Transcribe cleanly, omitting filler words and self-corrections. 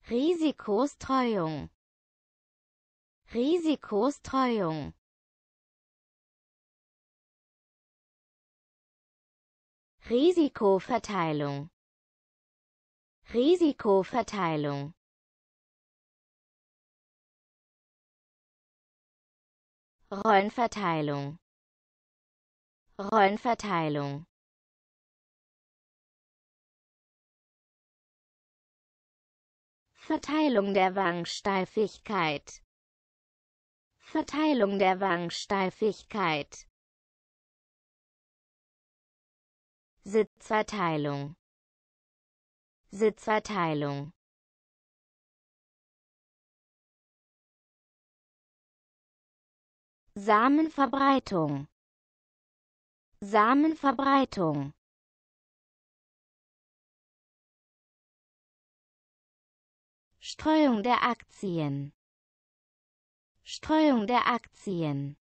Risikostreuung, Risikostreuung, Risikoverteilung, Risikoverteilung, Rollenverteilung, Rollenverteilung, Verteilung der Wangsteifigkeit, Verteilung der Wangsteifigkeit, Sitzverteilung, Sitzverteilung, Samenverbreitung, Samenverbreitung, Streuung der Aktien, Streuung der Aktien,